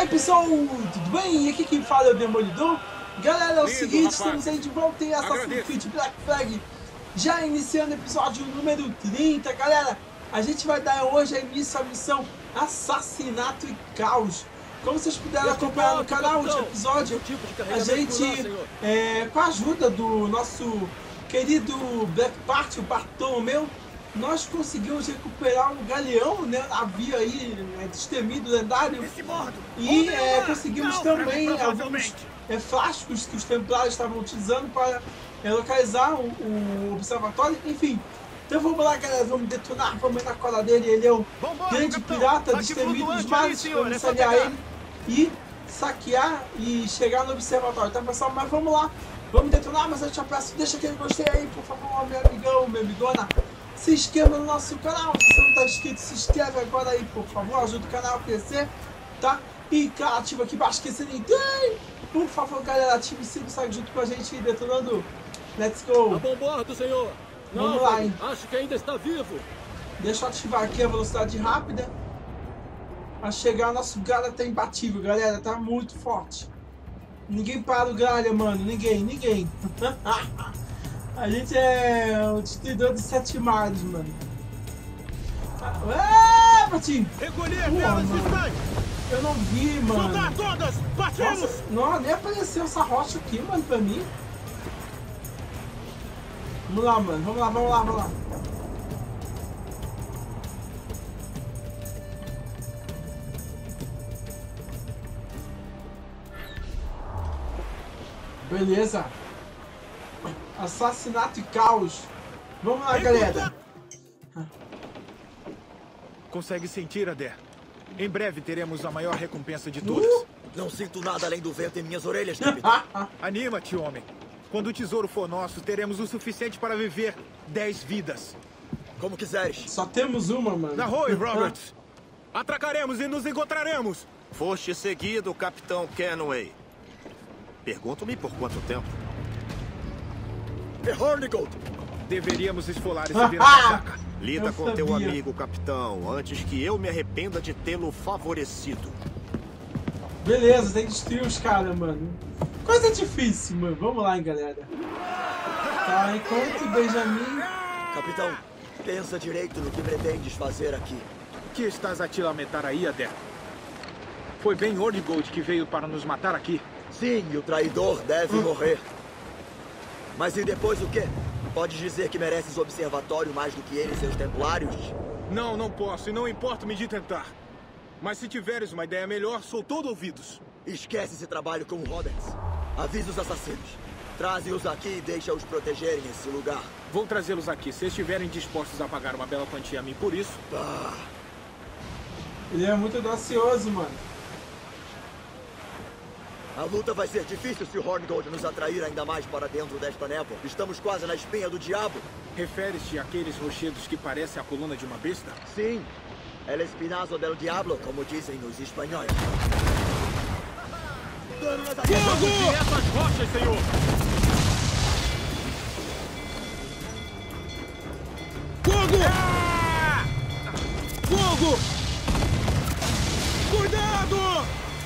pessoal, tudo bem? E aqui quem fala é o Demolidor. Galera, é o seguinte, estamos aí de volta em Assassin's Creed Black Flag, já iniciando o episódio número 30, galera. A gente vai dar hoje início à missão Assassinato e Caos. Como vocês puderam acompanhar no canal, o último episódio, a gente, com a ajuda do nosso querido Black Party, o Bartolomeu, nós conseguimos recuperar um galeão, né, navio aí, destemido, lendário, e conseguimos também alguns frascos que os templários estavam utilizando para localizar o observatório, enfim. Então vamos lá, galera, vamos detonar, vamos ir na cola dele, ele é o grande pirata destemido dos mares, vamos saquear ele e saquear e chegar no observatório, tá pessoal? Mas vamos lá, vamos detonar, mas eu te peço, deixa aquele gostei aí, por favor, meu amigão, minha amigona. Se inscreva no nosso canal, se você não está inscrito, se inscreve agora aí, por favor, ajuda o canal a crescer, tá? E claro, ativa aqui embaixo, esquecer ninguém. Por favor, galera, ative o sininho, segue junto com a gente detonando. Let's go! A bom bordo, senhor! Vamos lá, hein? Acho que ainda está vivo! Deixa eu ativar aqui a velocidade rápida. A chegar, nosso galha tá imbatível, galera, tá muito forte. Ninguém para o galha, mano, ninguém. A gente é o destruidor de 7 mares, mano. Patinho! Recolher velas fiscais! Eu não vi, mano. Soltar todas! Partimos! Nossa, não, nem apareceu essa rocha aqui, mano, pra mim. Vamos lá, mano. Vamos lá. Beleza. Assassinato e caos. Vamos lá, galera. Consegue sentir, Adair? Em breve teremos a maior recompensa de todas. Não sinto nada além do vento em minhas orelhas, capitão. Anima-te, homem. Quando o tesouro for nosso, teremos o suficiente para viver 10 vidas. Como quiseres. Só temos uma, mano. Narroe, Roberts. Atracaremos e nos encontraremos. Foste seguido, Capitão Kenway. Pergunto-me por quanto tempo. É Hornigold! Deveríamos esfolar esse vira-casaca. Lida com teu amigo, capitão, antes que eu me arrependa de tê-lo favorecido. Beleza, tem que destruir os caras, mano. Coisa difícil, mano. Vamos lá, hein, galera. Tá, enquanto Benjamin... Capitão, pensa direito no que pretendes fazer aqui. Que estás a te lamentar aí, Adair? Foi bem Hornigold que veio para nos matar aqui. Sim, e o traidor deve morrer. Mas e depois o quê? Podes dizer que mereces o observatório mais do que ele e seus templários? Não posso e não importo-me de tentar. Mas se tiveres uma ideia melhor, sou todo ouvidos. Esquece esse trabalho com o Roberts. Avisa os assassinos. Traze-os aqui e deixa-os protegerem esse lugar. Vou trazê-los aqui, se estiverem dispostos a pagar uma bela quantia a mim por isso. Ele é muito audacioso, mano. A luta vai ser difícil se o Hornigold nos atrair ainda mais para dentro desta névoa. Estamos quase na espinha do diabo. Referes-te àqueles rochedos que parecem a coluna de uma besta? Sim. El espinazo del diablo, como dizem os espanhóis. Fogo! Essas rochas, senhor! Fogo! Fogo! Cuidado!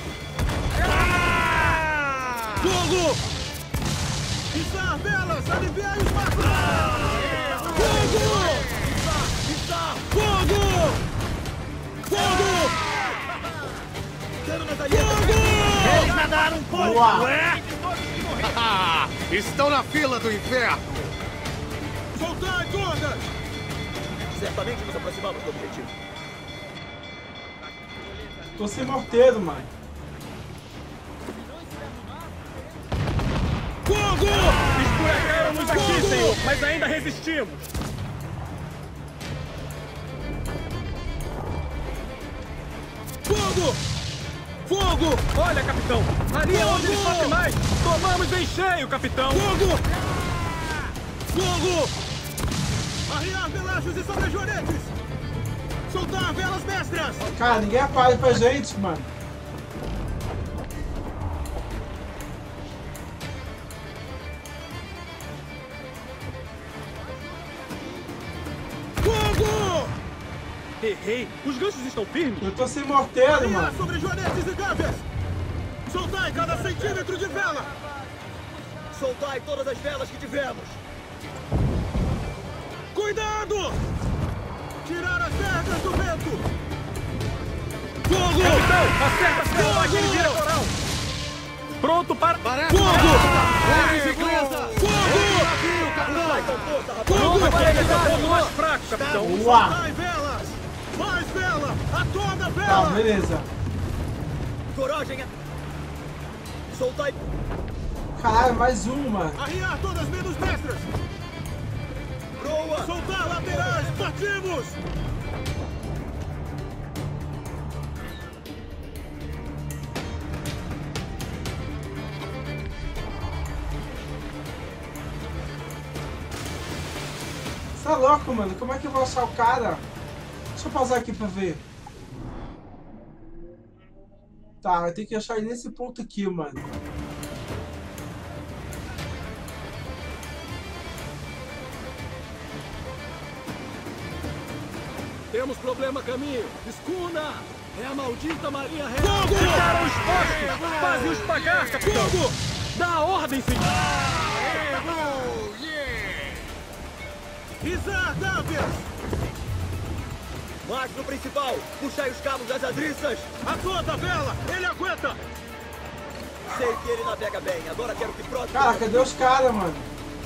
Fogo! Içar velas! Aliviai os barcos! Fogo! Fogo! Fogo! Eles nadaram um pouco, Uau. é? Estão na fila do inferno! Soltai todas! Certamente nos aproximamos do objetivo. Tô sem morteiro, mano. Fogo! Escuracaram-nos aqui, senhor, mas ainda resistimos. Fogo! Fogo! Olha, capitão! Ali é onde ele sofre mais! Tomamos em cheio, capitão! Fogo! Fogo! Arriar velachos e sobrejoretes! Soltar velas mestras! Cara, ninguém apaga pra gente, mano. Fogo! Errei! Os ganchos estão firmes! Eu tô sem morteiro, mano. Sobre joanetes e gavias! Soltai cada centímetro de vela! Soltai todas as velas que tivermos! Cuidado! Tirar as vergas do vento! Fogo! Capitão, acerta as velas naquele vira coral! Pronto para... Fogo! Fogo! Aquele é o mais fraco, capitão! Uau! Soltai velas! Mais vela! A toda Tá, vela! beleza. Coragem! Soltai! Caralho, mais um, mano. Arriar todas menos mestras! Proa! Soltar laterais! Partimos! Você é louco, mano. Como é que eu vou achar o cara? Deixa eu pausar aqui pra ver. Tá, eu tenho que achar ele nesse ponto aqui, mano. Temos problema, caminho! Escuna! É a maldita Marinha Real! Ficaram expostos! Faze-os pagar, capitão! Fogo! Dá a ordem, senhor! Izar Davias! Mastro principal! Puxai os cabos das adriças! A toda vela! Ele aguenta! Sei que ele navega bem, agora quero que próximo... Cara, cadê os caras, mano?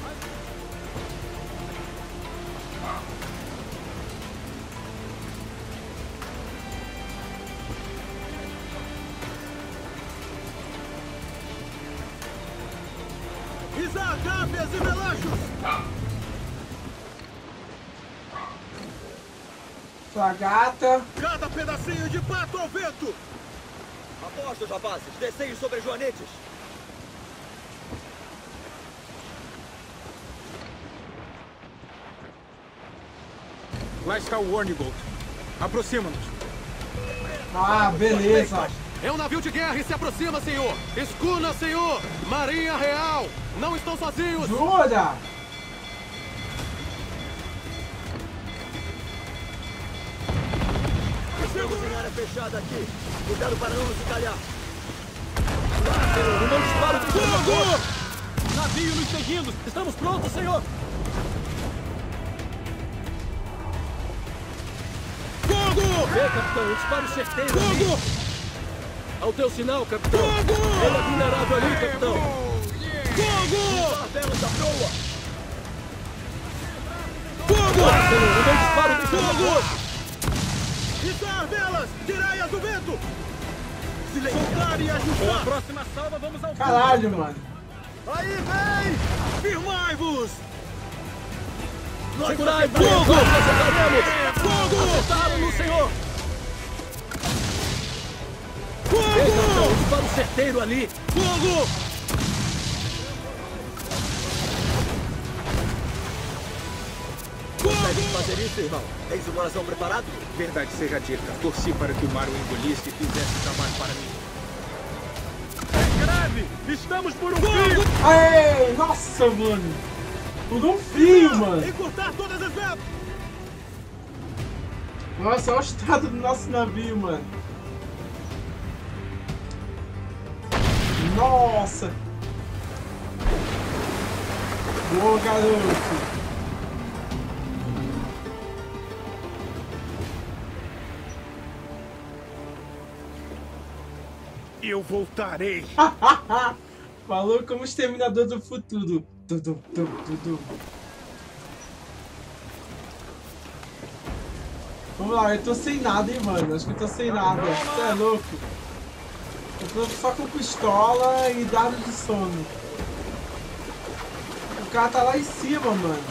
Izar Davias e Melachos! Fragata. Cada pedacinho de pato ao vento! Apostos, rapazes! Descei sobre joanetes! Lá está o Warnigold. Aproxima-nos. Ah, beleza. É um navio de guerra e se aproxima, senhor! Escuna, senhor! Marinha Real! Não estão sozinhos! Jura? Estamos em área fechada aqui! Cuidado para não nos encalhar! Não dispara de fogo! Navio nos seguindo! Estamos prontos, senhor! Fogo! Vê, capitão, um disparo certeiro! Fogo! Ao teu sinal, capitão! Fogo! Ele é vulnerável ali, capitão! Fogo! A velas da proa! Fogo! Senhor, um disparo de Fogo! Izar velas! Tirai-as do vento! Soltar e Com a ajustar! próxima salva, vamos ao Caralho, mano. Aí vem! Firmai-vos! Segurai, Fogo! nós acertaremos! Fogo! Acertaram-no, senhor! Vê, capitão, Fogo! um disparo certeiro ali! Fogo! Consegue fazer isso, irmão? Tens o coração preparado? Verdade seja dita, torci para que o mar o engolisse e fizesse trabalho para mim. É grave! Estamos por um fio! Aê, nossa, mano. Por um fio, mano. Encurtar todas as velas! Nossa, olha o estado do nosso navio, mano. Nossa. Boa, garoto. Eu voltarei! Falou como Exterminador do Futuro. Tudo. Vamos lá, eu tô sem nada, hein, mano. Acho que eu tô sem nada. Você é louco. Eu tô só com pistola e dado de sono. O cara tá lá em cima, mano.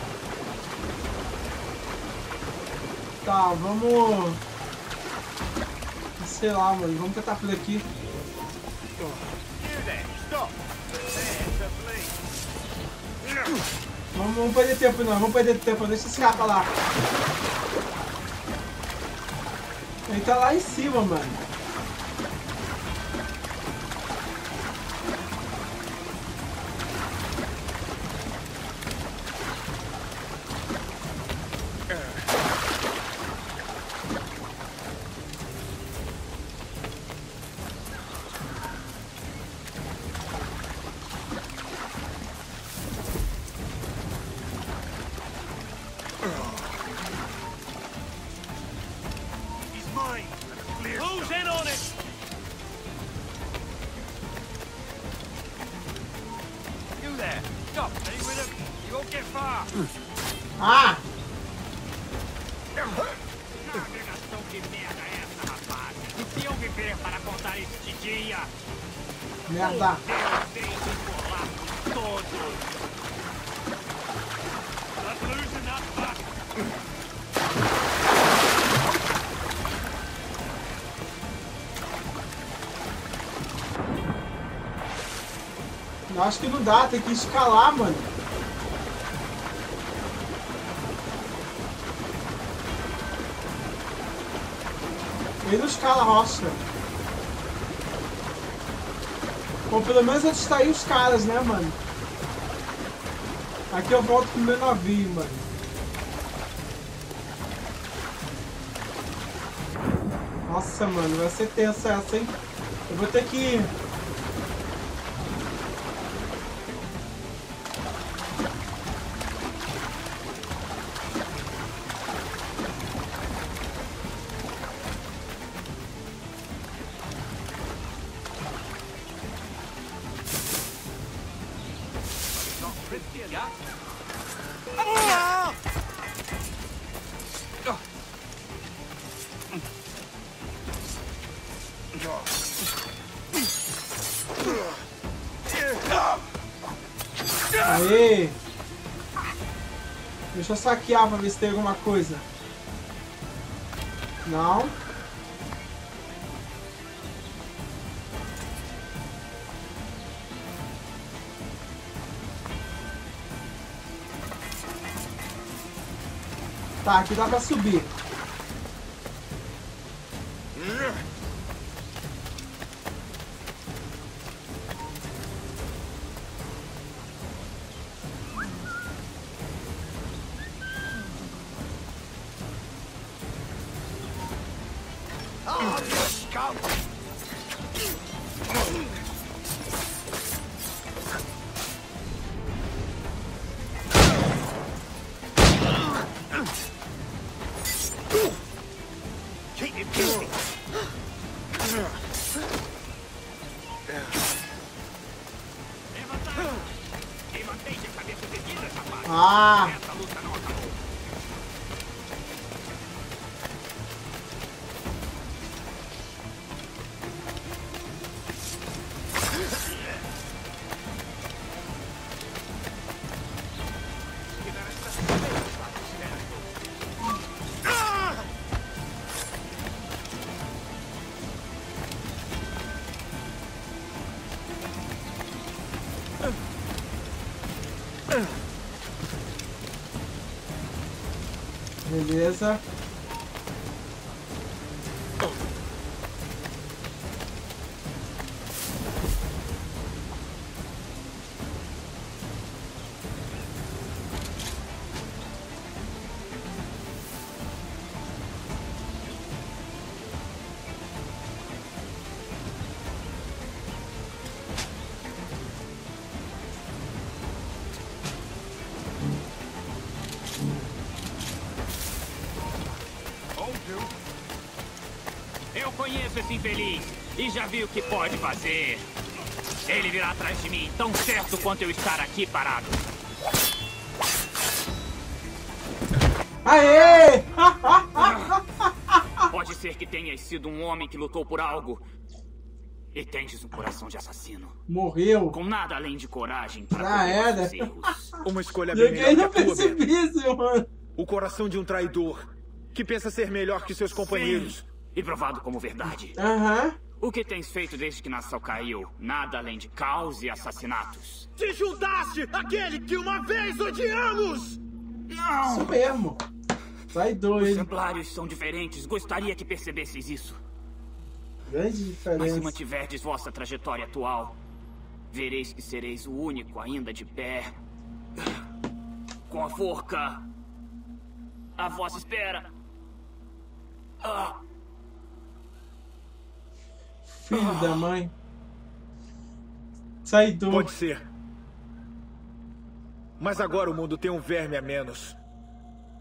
Tá, vamos... Sei lá, mano. Vamos tentar por aqui. Vamos perder tempo não, vamos perder tempo, deixa esse cara lá. Ele tá lá em cima, mano. Ah! Navegação de merda é essa, rapaz? E se eu viver para contar este dia? Merda! Deus tem que enrolar com todos! Eu acho que não dá, tem que escalar, mano. Ele não escala a rocha. Bom, pelo menos eu distraí os caras, né, mano? Aqui eu volto pro meu navio, mano. Nossa, mano, vai ser tensa essa, hein? Eu vou ter que... Aê! Deixa eu saquear pra ver se tem alguma coisa. Não. Tá, aqui dá pra subir. Ah! Beleza. Eu conheço esse infeliz e já vi o que pode fazer. Ele virá atrás de mim tão certo quanto eu estar aqui parado. Aê! Pode ser que tenhas sido um homem que lutou por algo e tendes um coração de assassino. Morreu. Com nada além de coragem para era. os erros. Uma escolha bem Ninguém melhor não que a tua, Ben. percebi isso, mano. O coração de um traidor que pensa ser melhor que seus companheiros. E provado como verdade. Aham. O que tens feito desde que Nassau caiu? Nada além de caos e assassinatos. Te juntaste àquele que uma vez odiamos! Não! Isso mesmo. Traidor, Os ele. Templários são diferentes. Gostaria que percebesseis isso. Grande Mas se diferença. mantiverdes vossa trajetória atual, vereis que sereis o único ainda de pé. Com a forca à vossa espera. Filho da mãe. Traidor. Pode ser. Mas agora o mundo tem um verme a menos.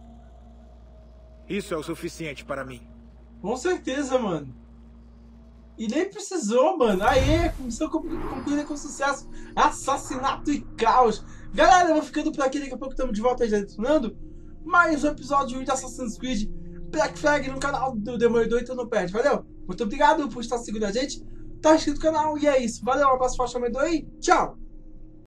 Isso é o suficiente para mim. Com certeza, mano. E nem precisou, mano. Aê, missão concluída com sucesso. Assassinato e caos. Galera, eu vou ficando por aqui. Daqui a pouco estamos de volta já detonando mais um episódio de Assassin's Creed Black Flag no canal do Demolidor, então não perde. Valeu? Muito obrigado por estar seguindo a gente. Tá inscrito no canal e é isso. Valeu, um abraço forte, Demolidor e tchau!